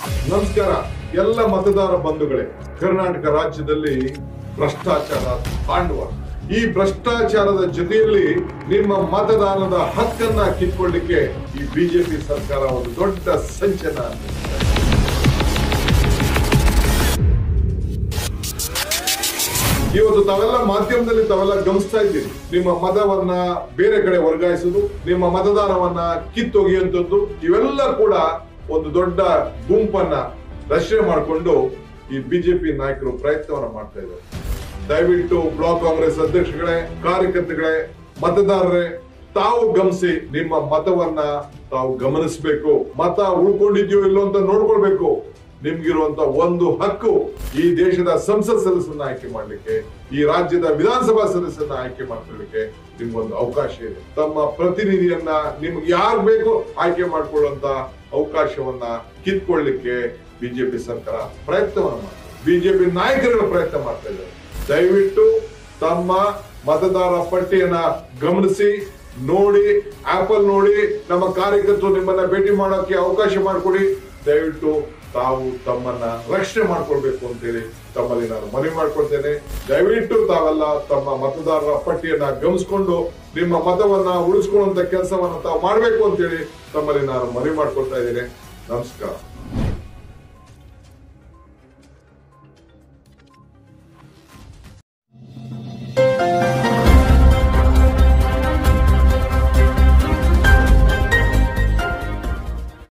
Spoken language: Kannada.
ನಮಸ್ಕಾರ ಎಲ್ಲ ಮತದಾರ ಬಂಧುಗಳೇ. ಕರ್ನಾಟಕ ರಾಜ್ಯದಲ್ಲಿ ಭ್ರಷ್ಟಾಚಾರ ತಾಂಡವ. ಈ ಭ್ರಷ್ಟಾಚಾರದ ಜೊತೆಯಲ್ಲಿ ನಿಮ್ಮ ಮತದಾನದ ಹಕ್ಕನ್ನ ಕಿತ್ಕೊಳ್ಳಿಕ್ಕೆ ಈ ಬಿಜೆಪಿ ಸರ್ಕಾರ ಒಂದು ದೊಡ್ಡ ಸಂಚನ. ಇವತ್ತು ತಾವೆಲ್ಲ ಮಾಧ್ಯಮದಲ್ಲಿ ತಾವೆಲ್ಲ ಗಮನಿಸ್ತಾ ಇದ್ದೀರಿ. ನಿಮ್ಮ ಮತವನ್ನ ಬೇರೆ ಕಡೆ ವರ್ಗಾಯಿಸುವುದು, ನಿಮ್ಮ ಮತದಾನವನ್ನ ಕಿತ್ತೊಗೆಯುವಂಥದ್ದು, ಇವೆಲ್ಲ ಕೂಡ ಒಂದು ದೊಡ್ಡ ಗುಂಪನ್ನ ರಚನೆ ಮಾಡಿಕೊಂಡು ಈ ಬಿಜೆಪಿ ನಾಯಕರು ಪ್ರಯತ್ನವನ್ನ ಮಾಡ್ತಾ ಇದ್ದಾರೆ. ದಯವಿಟ್ಟು ಬ್ಲಾಕ್ ಕಾಂಗ್ರೆಸ್ ಅಧ್ಯಕ್ಷಗಳೇ, ಕಾರ್ಯಕರ್ತಗಳೇ, ಮತದಾರರೇ, ತಾವು ಗಮನಿಸಿ, ನಿಮ್ಮ ಮತವನ್ನ ತಾವು ಗಮನಿಸಬೇಕು. ಮತ ಉಳ್ಕೊಂಡಿದ್ಯೋ ಇಲ್ಲೋ ಅಂತ ನೋಡ್ಕೊಳ್ಬೇಕು. ನಿಮ್ಗಿರುವಂತ ಒಂದು ಹಕ್ಕು ಈ ದೇಶದ ಸಂಸತ್ ಸದಸ್ಯರನ್ನ ಆಯ್ಕೆ ಮಾಡ್ಲಿಕ್ಕೆ, ಈ ರಾಜ್ಯದ ವಿಧಾನಸಭಾ ಸದಸ್ಯರನ್ನ ಆಯ್ಕೆ ಮಾಡ್ಕೊಳ್ಳಿಕ್ಕೆ ನಿಮ್ಗೊಂದು ಅವಕಾಶ ಇದೆ. ತಮ್ಮ ಪ್ರತಿನಿಧಿಯನ್ನ ನಿಮ್ಗೆ ಯಾರು ಬೇಕೋ ಆಯ್ಕೆ ಮಾಡ್ಕೊಳ್ಳುವಂತ ಅವಕಾಶವನ್ನ ಕಿತ್ಕೊಳ್ಳಿಕ್ಕೆ ಬಿಜೆಪಿ ಸರ್ಕಾರ ಪ್ರಯತ್ನವನ್ನ ಮಾಡ್ತಾರೆ. ಬಿಜೆಪಿ ನಾಯಕರುಗಳ ಪ್ರಯತ್ನ ಮಾಡ್ತಾ ಇದ್ದಾರೆ. ದಯವಿಟ್ಟು ತಮ್ಮ ಮತದಾರ ಪಟ್ಟಿಯನ್ನ ಗಮನಿಸಿ, ನೋಡಿ, ಆಪಲ್ ನೋಡಿ, ನಮ್ಮ ಕಾರ್ಯಕರ್ತರು ನಿಮ್ಮನ್ನ ಭೇಟಿ ಮಾಡೋಕೆ ಅವಕಾಶ ಮಾಡಿಕೊಡಿ. ದಯವಿಟ್ಟು ತಾವು ತಮ್ಮನ್ನ ರಕ್ಷಣೆ ಮಾಡ್ಕೊಳ್ಬೇಕು ಅಂತೇಳಿ ತಮ್ಮಲ್ಲಿ ನಾನು ಮನವಿ ಮಾಡ್ಕೊಳ್ತೇನೆ. ದಯವಿಟ್ಟು ತಾವೆಲ್ಲ ತಮ್ಮ ಮತದಾರರ ಪಟ್ಟಿಯನ್ನ ಗಮನಿಸ್ಕೊಂಡು ನಿಮ್ಮ ಮತವನ್ನ ಉಳಿಸ್ಕೊಳ್ಳುವಂತ ಕೆಲಸವನ್ನ ತಾವು ಮಾಡ್ಬೇಕು ಅಂತೇಳಿ ತಮ್ಮಲ್ಲಿ ನಾನು ಮನವಿ ಮಾಡ್ಕೊಳ್ತಾ ಇದ್ದೇನೆ. ನಮಸ್ಕಾರ.